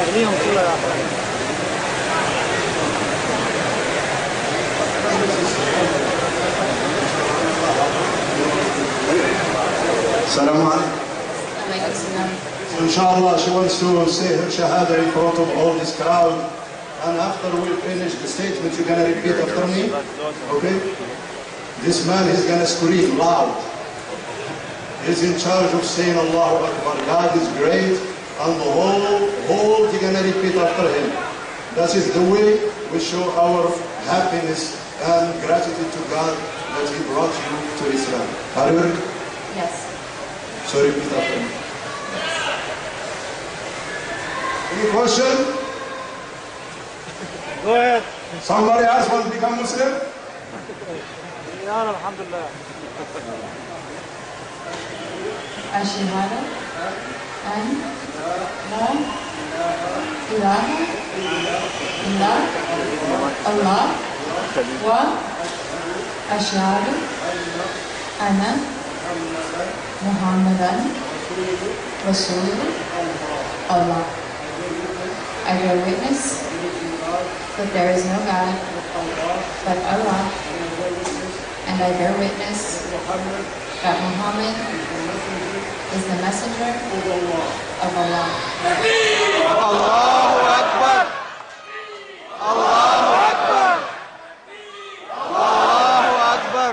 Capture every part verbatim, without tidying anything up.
Assalamu alaikum. So inshallah she wants to say her shahada in front of all this crowd, and after we finish the statement you're going to repeat after me, okay? This man is going to scream loud. He's in charge of saying Allahu Akbar. God is great, and the whole whole you're going to repeat after him. That is the way we show our happiness and gratitude to God that He brought you to Islam. Are you ready? Yes. So repeat after me. Any question? Go ahead. Somebody else want to become Muslim? Yeah, alhamdulillah. Ashhadu an la ilaha illa Allah wa ashhadu anna Muhammadan Rasulullah. I bear witness that there is no God but Allah, and I bear witness that Muhammad is the messenger of Allah. Allahu Akbar! Allahu Akbar! Allahu Akbar!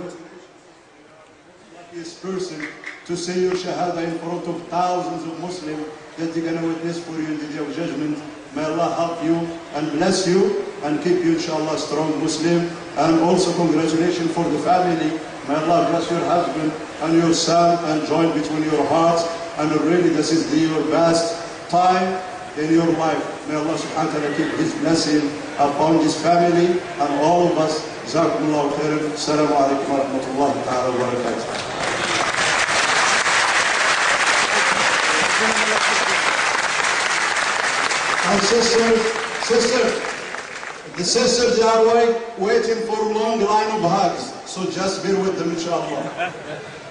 Luckiest person to say your shahada in front of thousands of Muslims that they're going to witness for you in the day of judgment. May Allah help you and bless you and keep you inshallah strong Muslim. And also congratulations for the family. May Allah bless your husband and your son and join between your hearts. And really this is the, your best time in your life. May Allah subhanahu wa ta'ala keep His blessing upon this family and all of us. Jazakumullahu khairan. Assalamu alaikum wa rahmatullahi ta'ala wa barakatuh. And sister, sister, the sisters are wait, waiting for a long line of hugs, so just bear with them, inshallah.